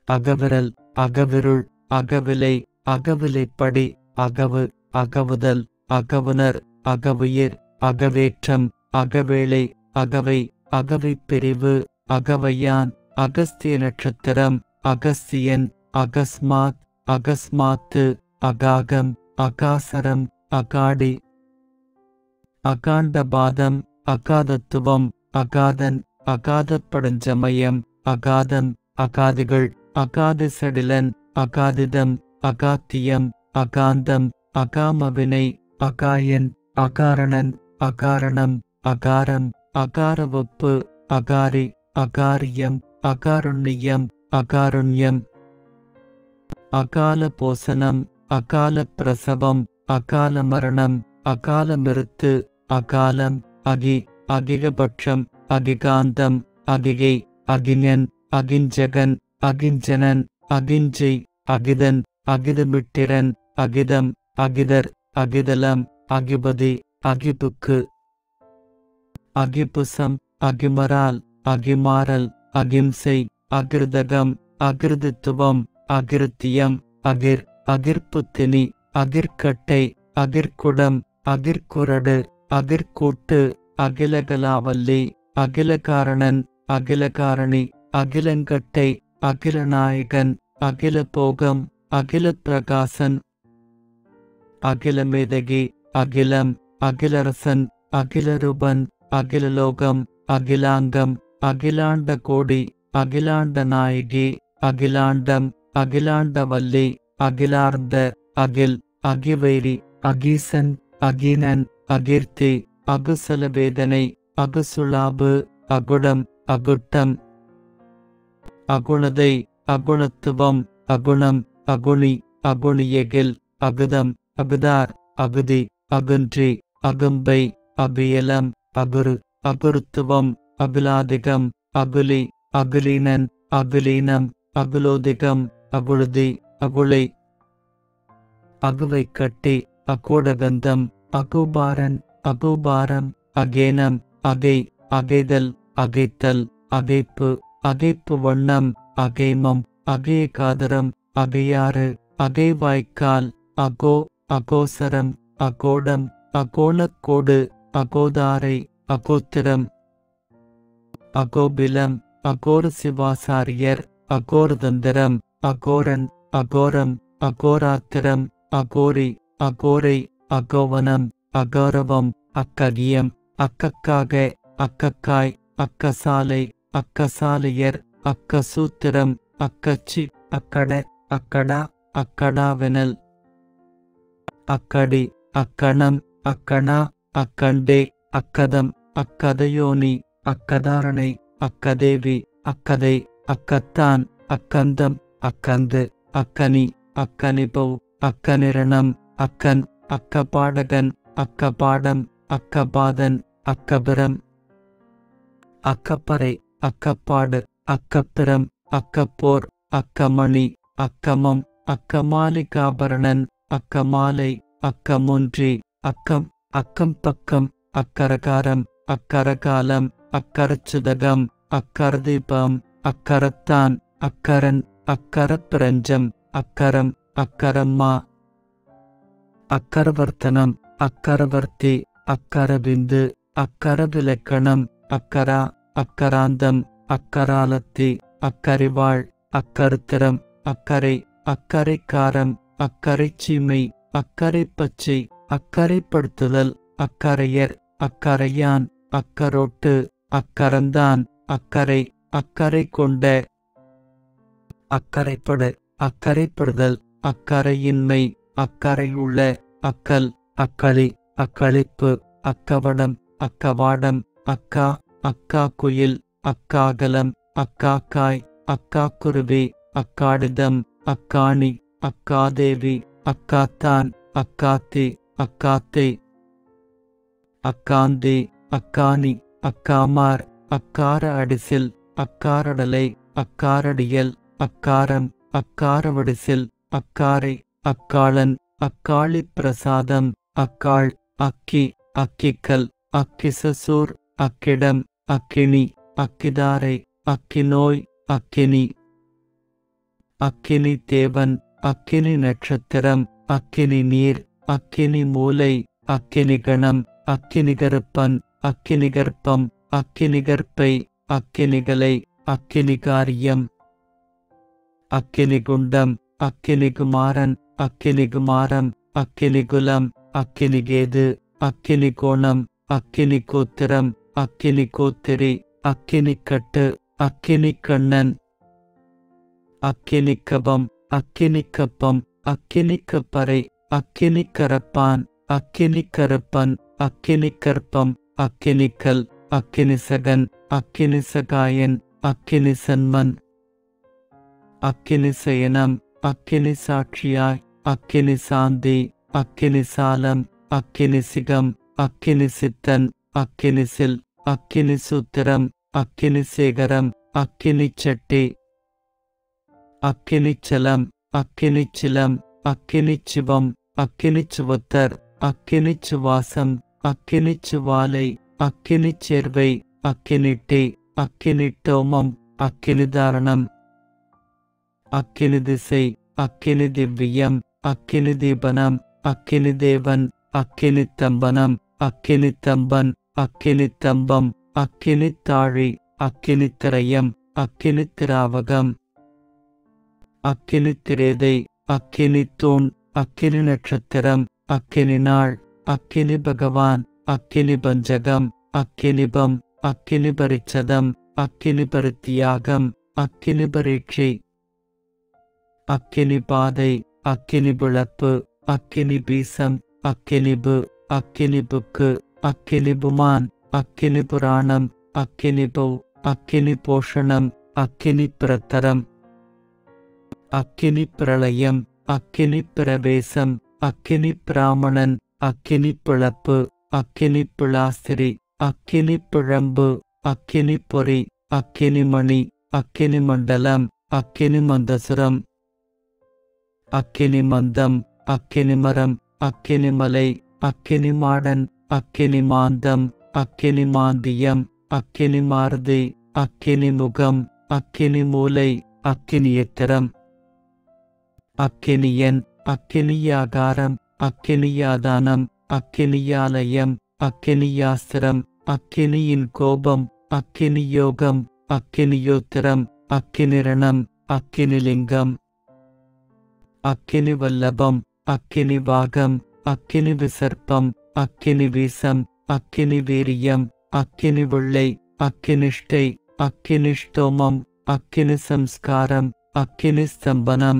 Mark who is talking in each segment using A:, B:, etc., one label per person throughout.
A: அகவிரல், அகவிருள், அகவிலை, அகவிலைப்படி, அகவு, அகவுதல், அகவுணர், அகவுயிர், அகவேற்றம், அகவேளை, அகவை, அகவைப் பிரிவு, அகவையான், அகஸ்திய நட்சத்திரம், அகஸ்தியன், அகஸ்மாத், அகஸ்மாத்து, அகாகம், அகாசரம், அகாடி, அகாண்டபாதம், அகாதத்துவம், அகாதன், அகாதப்படஞ்சமயம், அகாதம், அகாதிகள், அகாதிசடிலன், அகாதிதம், அகாத்தியம், அகாந்தம், அகாமவினை, அகாயன், அகாரணன், அகாரணம், அகாரம், அகாரவொப்பு, அகாரி, அகாரியம், அகாருண்யம், அகாருண்யம், அகால போசனம், அகால பிரசவம், அகால மரணம், அகால மிருத்து, அகாலம், அகி, அகிகபட்சம், அகிகாந்தம், அகிகை, அகிஞன், அகிஞ்சகன், அகிஞ்சனன், அகிஞ்சை, அகிதன், அகிதமிட்டிரன், அகிதம், அகிதர், அகிதலம், அகிபதி, அகிபுக்கு, அகிபுசம், அகிமரால், அகிமாறல், அகிம்சை, அகிருதகம், அகிருதித்துவம், அகிருத்தியம், அகிர், அகிர்புத்தினி, அகிர்கட்டை, அகிர்குடம், அகிர்குரடு, அகிர்கூட்டு, அகிலகலாவல்லி, அகிலகாரணன், அகிலகாரணி, அகிலங்கட்டை, அகிலநாயகன், அகிலபோகம், அகிலப்பிரகாசன், அகிலமேதகி, அகிலம், அகிலரசன், அகிலரூபன், அகிலலோகம், அகிலாங்கம், அகிலாண்ட கோடி, அகிலாண்ட நாயகி, அகிலாண்டம், அகிலாண்டவல்லி, அகிலார்ந்த, அகில், அகிவைரி, அகீசன், அகீனன், அகீர்த்தி, அகுசலவேதனை, அகுசுளாபு, அகுடம், அகுட்டம், அகுணதை, அகுணத்துவம், அகுணம், அகுணி, அகுணியகில், அகுதம், அகுதார், அகுதி, அகுன்றி, அகும்பை, அபியலம், அகுரு, அகுருத்துவம், அகுலாதிகம், அகுலி, அகுலீனன், அகுலீனம், அகுலோதிகம், அகுழுதி, அகுளை, அகுவை கட்டி, அகோடகந்தம், அகுபாரன், அகுபாரம், அகேனம், அகை, அகைதல், அகைத்தல், அகைப்பு, அகைப்பு வண்ணம், அகைமம், அகேகாதரம், அகையாறு, அகைவாய்க்கால், அகோ, அகோசரம், அகோடம், அகோணக்கோடு, அகோதாரை, அகோத்திரம், அகோபிலம், அகோர சிவாசாரியர், அகோரதந்திரம், அகோரன், அகோரம், அகோராத்திரம், அகோரி, அகோரை, அகோவனம், அகௌரவம், அக்ககியம், அக்கக்காக, அக்கக்காய், அக்கசாலை, அக்கசாலையர், அக்கசூத்திரம், அக்கச்சி, அக்கட, அக்கடா, அக்கடாவெனல், அக்கடி, அக்கணம், அக்கணா, அக்கண்டே, அக்கதம், அக்கதையோனி, அக்கதாரணை, அக்கதேவி, அக்கதை, அக்கத்தான், அக்கந்தம், அக்கந்து, அக்கனி, அக்கனிபவ், அக்கனிரணம், அக்கன், அக்கபாடகன், அக்கபாடம், அக்கபாதன், அக்கபிரம், அக்கப்பறை, அக்கப்பாடு, அக்கப்பிரம், அக்கப்போர், அக்கமணி, அக்கமம், அக்கமாலிகாபரணன், அக்கமாலை, அக்கமுன்றி, அக்கம், அக்கம் பக்கம், அக்கரகாரம், அக்கரகாலம், அக்கரச்சுதகம், அக்கரதீபம், அக்கரத்தான், அக்கரன், அக்கரப்பிரஞ்சம், அக்கரம், அக்கரம்மா, அக்கரவர்த்தனம், அக்கரவர்த்தி, அக்கரபிந்து, அக்கரவிலக்கணம், அக்கரா, அக்கராந்தம், அக்கராலத்தி, அக்கரிவாள், அக்கருத்திரம், அக்கரை, அக்கரைக்காரம், அக்கரைச்சீமை, அக்கரைப்பச்சை, அக்கரைப்படுத்துதல், அக்கரையர், அக்கரையான், அக்கரோட்டு, அக்கரந்தான், அக்கரை, அக்கரை கொண்ட, அக்கரைப்படு, அக்கரைப்படுதல், அக்கரையின்மை, அக்கரை உள்ள, அக்கல், அக்களி, அக்களிப்பு, அக்கவடம், அக்கவாடம், அக்கா, அக்கா குயில், அக்காகலம், அக்காக்காய், அக்காக்குருவி, அக்காடிதம், அக்காணி, அக்காதேவி, அக்காத்தான், அக்காத்தி, அக்காத்தை, அக்காந்தி, அக்கானி, அக்காமார், அக்கார அடிசில், அக்காரடலை, அக்காரடியல், அக்காரம், அக்காரவடிசில், அக்காரை, அக்காளன், அக்காளி பிரசாதம், அக்காள், அக்கி, அக்கிக்கல், அக்கிசசூர், அக்கிடம், அக்கினி, அக்கிதாரை, அக்கிநோய், அக்கினி, அக்கினி தேவன், அக்கினி நட்சத்திரம், அக்கினி நீர், அக்கினி மூலை, அக்கினி கணம், அக்கினி கருப்பன், அக்கினி கர்ப்பம், அக்கினி கர்ப்பை, அக்கினிகளை, அக்கினி காரியம், அக்கினி குண்டம், அக்கினி குமாரன், அக்கினி குமாரம், அக்கினி குலம், அக்கினி கேது, அக்கினி கோணம், அக்கினி கோத்திரம், அக்கினி கோத்திரி, அக்கினி கட்டு, அக்கினி கண்ணன், அக்கினி கபம், அக்கினி கப்பம், அக்கினி கப்பறை, அக்கினி கரப்பான், அக்கினி கருப்பன், அக்கினி கற்பம், அக்கினிக்கல், அக்கினி சகன், அக்கினி சகாயன், அக்கினி சன்மன், அக்கினி சயனம், அக்கினி சாட்சியாய், அக்கினி சாந்தி, அக்கினி சாலம், அக்கினி சிகம், அக்கினி சித்தன், அக்கினி சில், அக்கினி சூத்திரம், அக்கினி சேகரம், அக்கினி சட்டி, அக்கினி சலம், அக்கினி சிலம், அக்கினி சிவம், அக்கினி சுவத்தர், அக்கினி சுவாசம், அக்கினி சுவாலை, அக்கினி சேர்வை, அக்கினி டீ, அக்கினி டோமம், அக்கினி தாரணம், அக்கினி திசை, அக்கினி திவ்யம், அக்கினி தீபனம், அக்கினி தேவன், அக்கினி தம்பனம், அக்கினி தம்பன், அக்கினி தம்பம், அக்கினி தாழி, அக்கினி திரயம், அக்கினி திராவகம், அக்கினி திரேதை, அக்கினி தூண், அக்கினி நட்சத்திரம், அக்கினி நாள், அக்கினி பகவான், அக்கினி பஞ்சகம், அக்கினிபம், அக்கினி பரிச்சதம், அக்கினி பரித்தியாகம், அக்கினி பரீட்சை, அக்கினி பாதை, அக்கினி பிளப்பு, அக்கினி பீசம், அக்கினிபு, அக்கினி புக்கு, அக்கினி புமான், அக்கினி புராணம், அக்கினி பௌ, அக்கினி போஷணம், அக்கினி பிரத்தரம், அக்கினி பிரளயம், அக்கினி பிரவேசம், அக்கினி பிராமணன், அக்கினி பிளப்பு, அக்கினி பிளாஸ்திரி, அக்கினி பிழம்பு, அக்கினி பொறி, அக்கினி மணி, அக்கினி மண்டலம், அக்கினி மந்தசுரம், அக்கினி மந்தம், அக்கினி மரம், அக்கினி மலை, அக்கினி மாடன், அக்கினி மாந்தம், அக்கினி மாந்தியம், அக்கினி மாருதி, அக்கினி முகம், அக்கினி மூலை, அக்கினியத்திரம், அக்கினியன், அக்கினியாகாரம், அக்கினியாதானம், அக்கினியாலயம், அக்கினியாஸ்திரம், அக்கினியின் கோபம், அக்கினியோகம், அக்கினியோத்திரம், அக்கினிரணம், அக்கினிலிங்கம், அக்கினி வல்லபம், அக்கினி வாகம், அக்கினி விசர்ப்பம், அக்கினி வீசம், அக்கினி வீரியம், அக்கினி வெள்ளை, அக்கினிஷ்டை, அக்கினிஷ்டோமம், அக்கினி சம்ஸ்காரம், அக்கினி ஸ்தம்பனம்,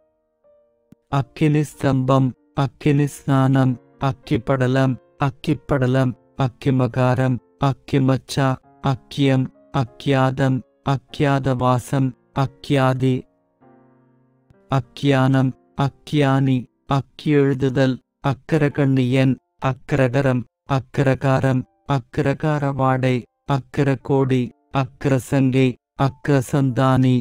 A: அக்கினி ஸ்தம்பம், அக்கினி ஸ்நானம், அக்கிப்படலம், அக்கிப்படலம், அக்கிமகாரம், அக்கிமச்சா, அக்கியம், அக்கியாதம், அக்கியாதவாசம், அக்கியாதி, அக்கியானம், அக்கியானி, அக்கியெழுதுதல், அக்கரகண்ணியன், அக்கரகரம், அக்கரகாரம், அக்கரகாரவாடை, அக்கரகோடி, அக்கரசங்கை, அக்கரசந்தானி,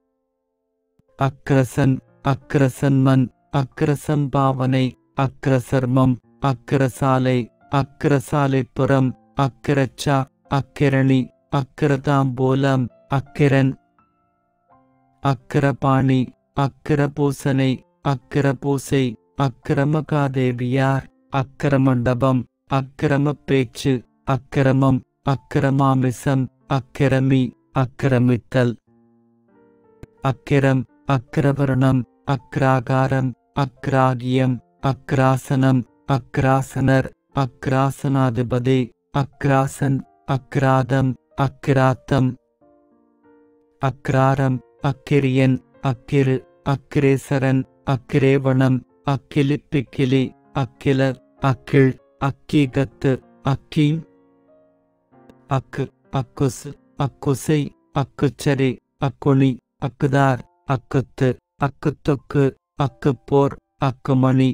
A: அக்கரசன், அக்கரசன்மன், அக்கரசம்பாவனை, அக்கரசர்மம், அக்கரசாலை, அக்கரசாலைப்புறம், அக்கரச்சா, அக்கிரணி, அக்கரதாம்பூலம், அக்கிரன், அக்கரபாணி, அக்கரபூசனை, அக்கரபூசை, அக்கிரமகாதேவியார், அக்கரமண்டபம், அக்கிரமப்பேச்சு, அக்கிரமம், அக்கிரமாமிசம், அக்கிரமி, அக்கிரமித்தல், அக்கிரம், அக்கிரவர்ணம், அக்ராகாரம், அக்ராகியம், அக்ராசனம், அக்ராசனர், அக்ராசனாதிபதி, அக்ராசன், அக்ராதம், அக்கிராத்தம், அக்ராரம், அக்கிரியன், அக்கிரு, அக்கிரேசரன், அக்கிரேவணம், அக்கிலிப்பிக்கிலி, அக்கிலர், அக்கிள், அக்கீகத்து, அக்கீம், அக்கு, அக்குசு, அக்குசை, அக்குச்சரி, அக்குணி, அக்குதார், அக்குத்து, அக்குத்தொக்கு, அக்குப்போர், அக்குமணி,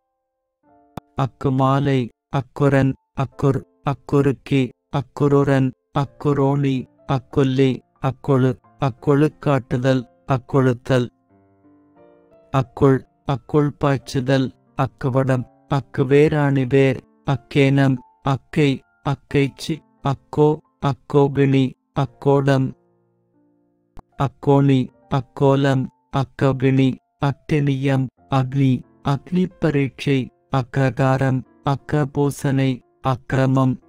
A: அக்குமாலை, அக்குரன், அக்குர், அக்குருக்கி, அக்குருரன், அக்குரோணி, அக்குல்லி, அக்கொழு, அக்கொழுக்காட்டுதல், அக்கொழுத்தல், அக்குள், அக்குள் பாய்ச்சுதல், அக்குவடம், அக்குவேராணிவேர், அக்கேனம், அக்கை, அக்கைச்சி, அக்கோ, அக்கோகிணி, அக்கோடம், அக்கோணி, அக்கோலம், அக்கவினி, அக்டெனியம், அக்னி, அக்னி பரீட்சை, அக்ககாரம், அக்கபோசனை, அக்கிரமம்,